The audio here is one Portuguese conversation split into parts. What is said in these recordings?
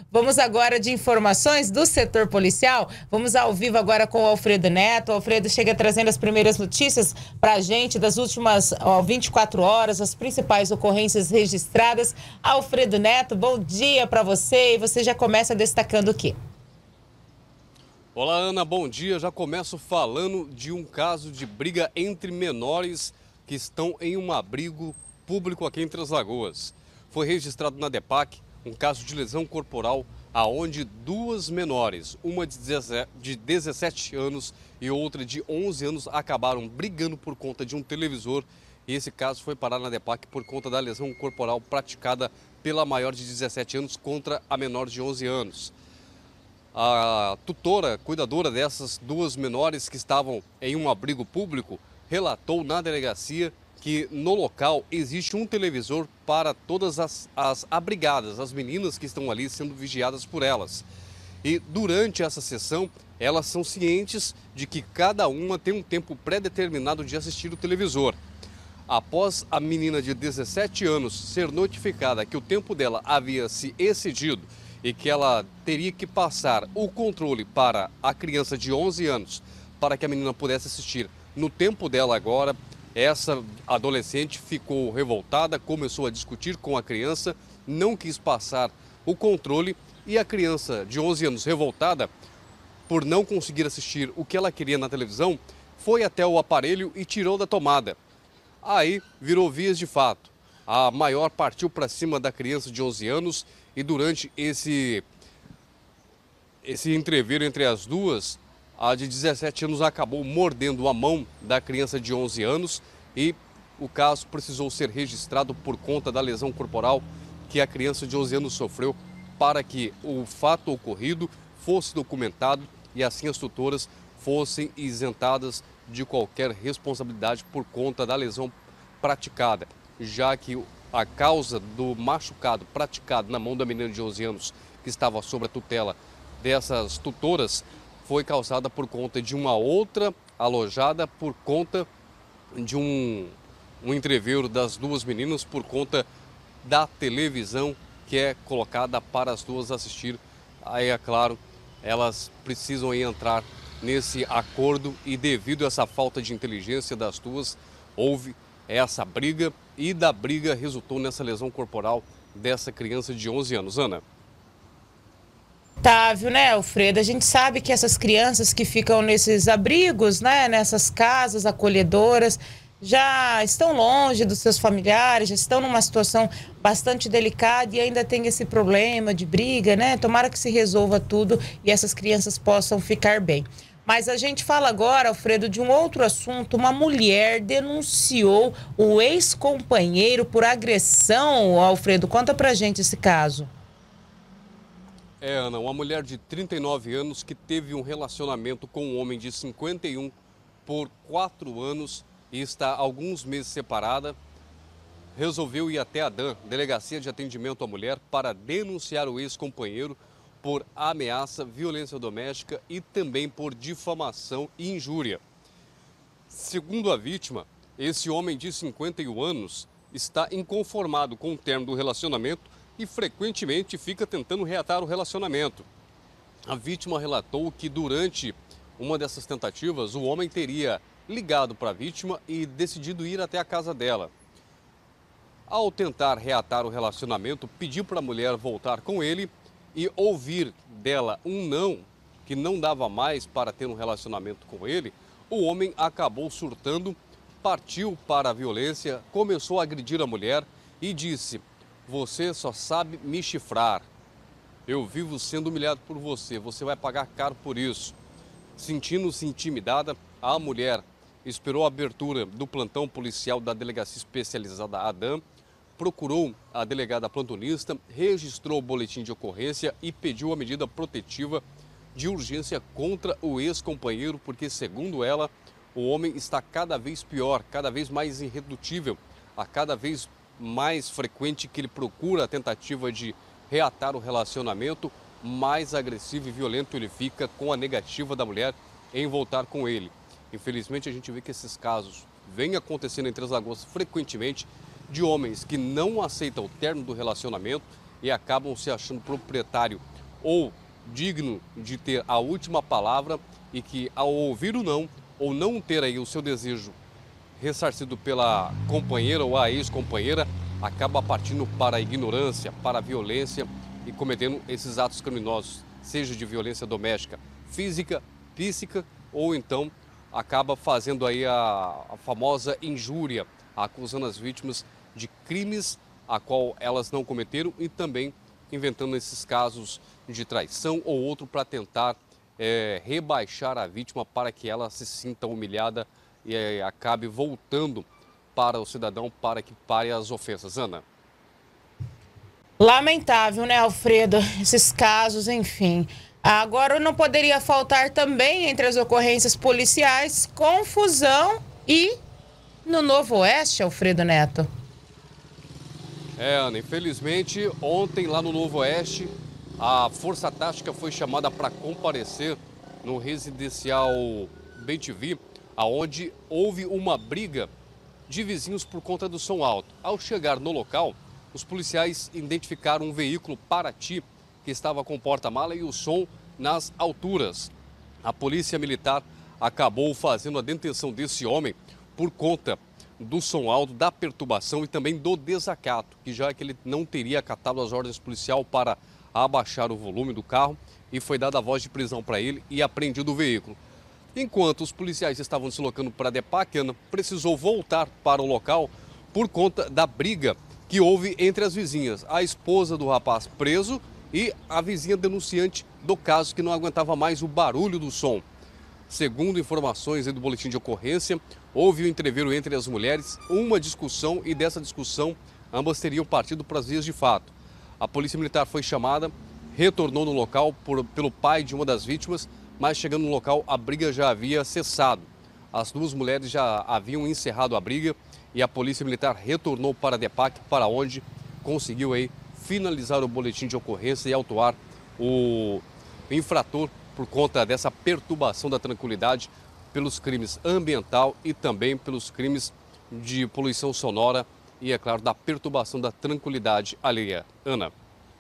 Vamos agora de informações do setor policial. Vamos ao vivo agora com o Alfredo Neto. O Alfredo chega trazendo as primeiras notícias para a gente das últimas 24 horas, as principais ocorrências registradas. Alfredo Neto, bom dia para você e você já começa destacando o quê? Olá, Ana, bom dia. Já começo falando de um caso de briga entre menores que estão em um abrigo público aqui em Três Lagoas. Foi registrado na DEPAC um caso de lesão corporal aonde duas menores, uma de 17 anos e outra de 11 anos, acabaram brigando por conta de um televisor. E esse caso foi parar na DEPAC por conta da lesão corporal praticada pela maior de 17 anos contra a menor de 11 anos. A tutora, cuidadora dessas duas menores que estavam em um abrigo público, relatou na delegacia que no local existe um televisor para todas as abrigadas, as meninas que estão ali sendo vigiadas por elas. E durante essa sessão, elas são cientes de que cada uma tem um tempo pré-determinado de assistir o televisor. Após a menina de 17 anos ser notificada que o tempo dela havia se excedido e que ela teria que passar o controle para a criança de 11 anos para que a menina pudesse assistir no tempo dela agora, essa adolescente ficou revoltada, começou a discutir com a criança, não quis passar o controle e a criança de 11 anos, revoltada por não conseguir assistir o que ela queria na televisão, foi até o aparelho e tirou da tomada. Aí virou vias de fato. A maior partiu para cima da criança de 11 anos e durante esse entreveiro entre as duas, a de 17 anos acabou mordendo a mão da criança de 11 anos e o caso precisou ser registrado por conta da lesão corporal que a criança de 11 anos sofreu para que o fato ocorrido fosse documentado e assim as tutoras fossem isentadas de qualquer responsabilidade por conta da lesão praticada, já que a causa do machucado praticado na mão da menina de 11 anos que estava sob a tutela dessas tutoras foi causada por conta de uma outra alojada por conta de um entreveiro das duas meninas por conta da televisão que é colocada para as duas assistir. Aí, é claro, elas precisam entrar nesse acordo e devido a essa falta de inteligência das duas, houve essa briga e da briga resultou nessa lesão corporal dessa criança de 11 anos. Ana. Otávio, né, Alfredo? A gente sabe que essas crianças que ficam nesses abrigos, né, nessas casas acolhedoras, já estão longe dos seus familiares, já estão numa situação bastante delicada e ainda tem esse problema de briga, né? Tomara que se resolva tudo e essas crianças possam ficar bem. Mas a gente fala agora, Alfredo, de um outro assunto. Uma mulher denunciou o ex-companheiro por agressão. Alfredo, conta pra gente esse caso. Ana, uma mulher de 39 anos que teve um relacionamento com um homem de 51 por 4 anos e está há alguns meses separada, resolveu ir até a DAM, Delegacia de Atendimento à Mulher, para denunciar o ex-companheiro por ameaça, violência doméstica e também por difamação e injúria. Segundo a vítima, esse homem de 51 anos está inconformado com o término do relacionamento e frequentemente fica tentando reatar o relacionamento. A vítima relatou que durante uma dessas tentativas, o homem teria ligado para a vítima e decidido ir até a casa dela. Ao tentar reatar o relacionamento, pediu para a mulher voltar com ele e ouvir dela um não, que não dava mais para ter um relacionamento com ele, o homem acabou surtando, partiu para a violência, começou a agredir a mulher e disse: "Você só sabe me chifrar. Eu vivo sendo humilhado por você. Você vai pagar caro por isso." Sentindo-se intimidada, a mulher esperou a abertura do plantão policial da Delegacia Especializada ADAM, procurou a delegada plantonista, registrou o boletim de ocorrência e pediu a medida protetiva de urgência contra o ex-companheiro, porque, segundo ela, o homem está cada vez pior, cada vez mais irredutível, a cada vez mais frequente que ele procura a tentativa de reatar o relacionamento, mais agressivo e violento ele fica com a negativa da mulher em voltar com ele. Infelizmente, a gente vê que esses casos vêm acontecendo em Três Lagoas frequentemente, de homens que não aceitam o término do relacionamento e acabam se achando proprietário ou digno de ter a última palavra e que, ao ouvir o não ou não ter aí o seu desejo ressarcido pela companheira ou a ex-companheira, acaba partindo para a ignorância, para a violência e cometendo esses atos criminosos, seja de violência doméstica, física, psíquica, ou então acaba fazendo aí a famosa injúria, acusando as vítimas de crimes a qual elas não cometeram e também inventando esses casos de traição ou outro para tentar rebaixar a vítima para que ela se sinta humilhada e acabe voltando para o cidadão para que pare as ofensas. Ana. Lamentável, né, Alfredo? Esses casos, enfim. Agora, não poderia faltar também, entre as ocorrências policiais, confusão e no Novo Oeste, Alfredo Neto. Ana, infelizmente, ontem lá no Novo Oeste, a Força Tática foi chamada para comparecer no residencial Bem-TV, aonde houve uma briga de vizinhos por conta do som alto. Ao chegar no local, os policiais identificaram um veículo Paraty que estava com porta-mala e o som nas alturas. A polícia militar acabou fazendo a detenção desse homem por conta do som alto, da perturbação e também do desacato, que já que ele não teria acatado as ordens policiais para abaixar o volume do carro e foi dada a voz de prisão para ele e apreendido o veículo. Enquanto os policiais estavam deslocando para a DEPAC, Ana precisou voltar para o local por conta da briga que houve entre as vizinhas, a esposa do rapaz preso e a vizinha denunciante do caso que não aguentava mais o barulho do som. Segundo informações do boletim de ocorrência, houve um entreveiro entre as mulheres, uma discussão e dessa discussão ambas teriam partido para as vias de fato. A polícia militar foi chamada, retornou no local pelo pai de uma das vítimas, mas chegando no local a briga já havia cessado. As duas mulheres já haviam encerrado a briga e a polícia militar retornou para a DEPAC, para onde conseguiu aí finalizar o boletim de ocorrência e autuar o infrator por conta dessa perturbação da tranquilidade pelos crimes ambiental e também pelos crimes de poluição sonora e, é claro, da perturbação da tranquilidade alheia. Ana.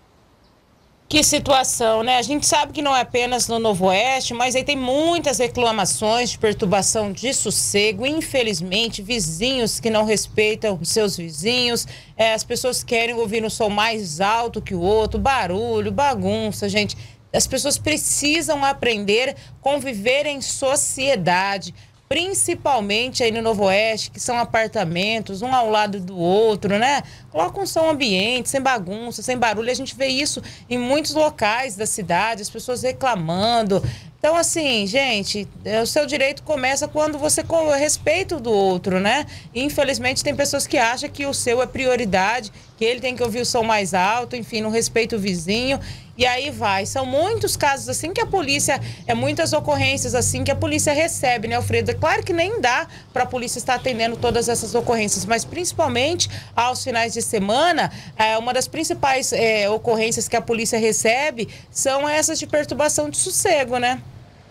Que situação, né? A gente sabe que não é apenas no Novo Oeste, mas aí tem muitas reclamações de perturbação de sossego. Infelizmente, vizinhos que não respeitam os seus vizinhos, as pessoas querem ouvir um som mais alto que o outro, barulho, bagunça, gente. As pessoas precisam aprender a conviver em sociedade, principalmente aí no Novo Oeste, que são apartamentos, um ao lado do outro, né? Coloca um som ambiente, sem bagunça, sem barulho. A gente vê isso em muitos locais da cidade, as pessoas reclamando. Então, assim, gente, o seu direito começa quando você respeita o do outro, né? E, infelizmente, tem pessoas que acham que o seu é prioridade, que ele tem que ouvir o som mais alto, enfim, não respeita o vizinho. E aí vai. São muitos casos assim que a polícia, muitas ocorrências assim que a polícia recebe, né, Alfredo? É claro que nem dá para a polícia estar atendendo todas essas ocorrências, mas principalmente aos finais de semana, uma das principais ocorrências que a polícia recebe são essas de perturbação de sossego, né?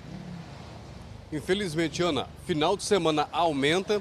Infelizmente, Ana, final de semana aumenta,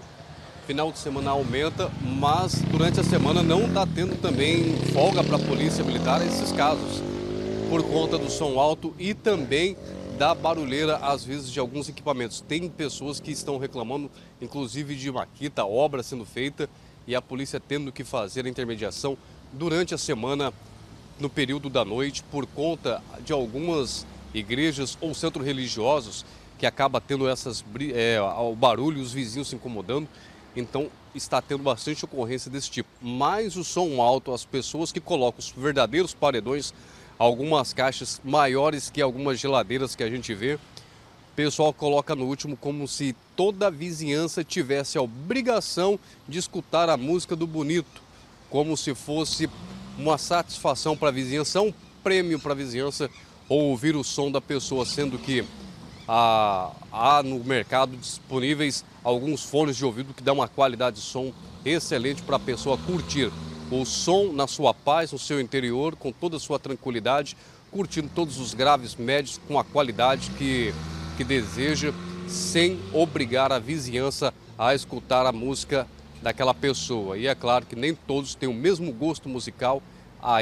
mas durante a semana não está tendo também folga para a polícia militar esses casos, por conta do som alto e também da barulheira, às vezes, de alguns equipamentos. Tem pessoas que estão reclamando, inclusive, de maquita, obra sendo feita e a polícia tendo que fazer a intermediação durante a semana, no período da noite, por conta de algumas igrejas ou centros religiosos que acaba tendo o barulho, os vizinhos se incomodando. Então, está tendo bastante ocorrência desse tipo. Mas o som alto, as pessoas que colocam os verdadeiros paredões, algumas caixas maiores que algumas geladeiras que a gente vê, o pessoal coloca no último como se toda a vizinhança tivesse a obrigação de escutar a música do bonito, como se fosse uma satisfação para a vizinhança, um prêmio para a vizinhança ouvir o som da pessoa, sendo que há no mercado disponíveis alguns fones de ouvido que dão uma qualidade de som excelente para a pessoa curtir o som na sua paz, no seu interior, com toda a sua tranquilidade, curtindo todos os graves médios com a qualidade que deseja, sem obrigar a vizinhança a escutar a música daquela pessoa. E é claro que nem todos têm o mesmo gosto musical, aí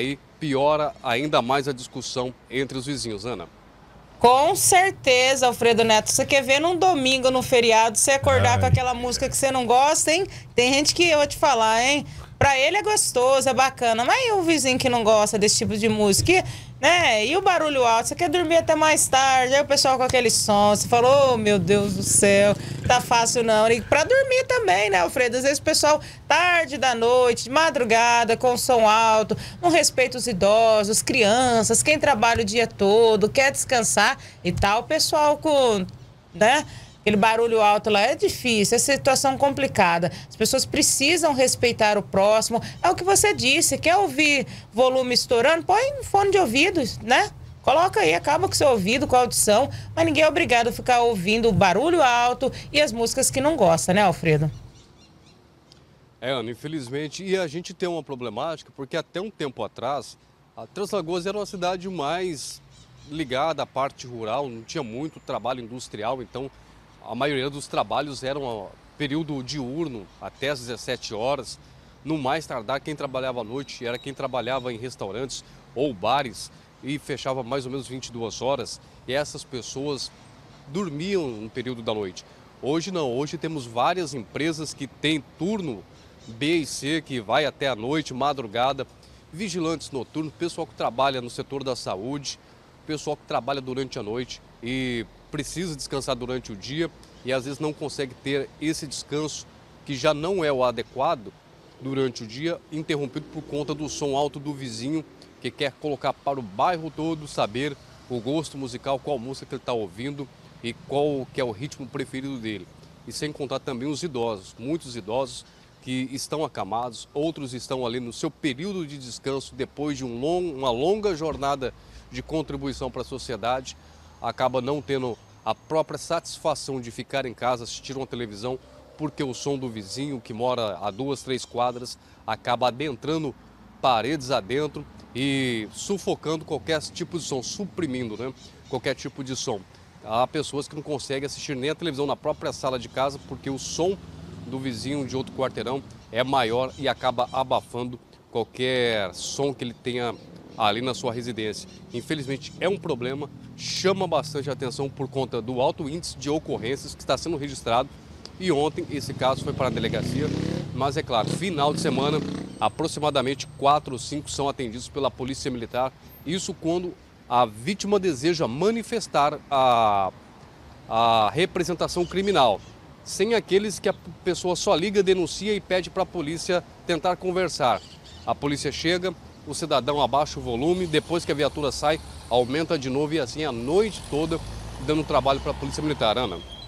piora ainda mais a discussão entre os vizinhos, Ana. Com certeza, Alfredo Neto. Você quer ver num domingo, no feriado, você acordar com aquela música que você não gosta, hein? Tem gente que eu vou te falar, hein? Pra ele é gostoso, é bacana. Mas e o vizinho que não gosta desse tipo de música, né? E o barulho alto? Você quer dormir até mais tarde? Aí o pessoal com aquele som. Você falou, oh, meu Deus do céu, tá fácil não. E pra dormir também, né, Alfredo? Às vezes o pessoal, tarde da noite, de madrugada, com som alto, não respeita os idosos, crianças, quem trabalha o dia todo, quer descansar e tal. O pessoal com, né? Aquele barulho alto lá é difícil, é situação complicada. As pessoas precisam respeitar o próximo. É o que você disse, quer ouvir volume estourando? Põe um fone de ouvido, né? Coloca aí, acaba com o seu ouvido, com a audição. Mas ninguém é obrigado a ficar ouvindo o barulho alto e as músicas que não gosta, né, Alfredo? Ana, infelizmente, e a gente tem uma problemática, porque até um tempo atrás, a Translagoas era uma cidade mais ligada à parte rural, não tinha muito trabalho industrial, então a maioria dos trabalhos eram período diurno, até às 17 horas. No mais tardar, quem trabalhava à noite era quem trabalhava em restaurantes ou bares e fechava mais ou menos 22 horas. E essas pessoas dormiam no período da noite. Hoje não, hoje temos várias empresas que têm turno B e C, que vai até a noite, madrugada, vigilantes noturnos, pessoal que trabalha no setor da saúde, pessoal que trabalha durante a noite e precisa descansar durante o dia e às vezes não consegue ter esse descanso que já não é o adequado durante o dia, interrompido por conta do som alto do vizinho que quer colocar para o bairro todo saber o gosto musical, qual música que ele está ouvindo e qual que é o ritmo preferido dele. E sem contar também os idosos, muitos idosos que estão acamados, outros estão ali no seu período de descanso depois de uma longa jornada de contribuição para a sociedade, acaba não tendo a própria satisfação de ficar em casa, assistir uma televisão, porque o som do vizinho que mora a 2, 3 quadras acaba adentrando paredes adentro e sufocando qualquer tipo de som, suprimindo, né, qualquer tipo de som. Há pessoas que não conseguem assistir nem a televisão na própria sala de casa porque o som do vizinho de outro quarteirão é maior e acaba abafando qualquer som que ele tenha ali na sua residência. Infelizmente é um problema, chama bastante atenção por conta do alto índice de ocorrências que está sendo registrado e ontem esse caso foi para a delegacia, mas é claro, final de semana aproximadamente 4 ou 5 são atendidos pela Polícia Militar, isso quando a vítima deseja manifestar a representação criminal, sem aqueles que a pessoa só liga, denuncia e pede para a polícia tentar conversar. A polícia chega, o cidadão abaixa o volume, depois que a viatura sai, aumenta de novo e assim a noite toda, dando trabalho para a Polícia Militar, Ana.